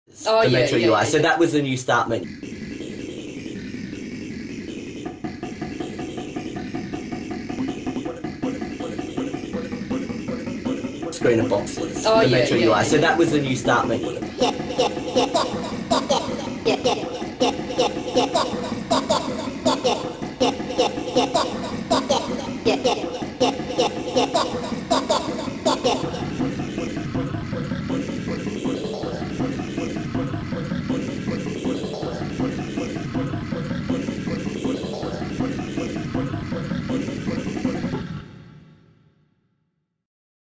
Oh, the yeah, Metro yeah, UI. yeah, So yeah. that was the new start menu. Screen of boxes. Oh, the yeah, Metro yeah, UI. yeah, So yeah. that was the new start menu.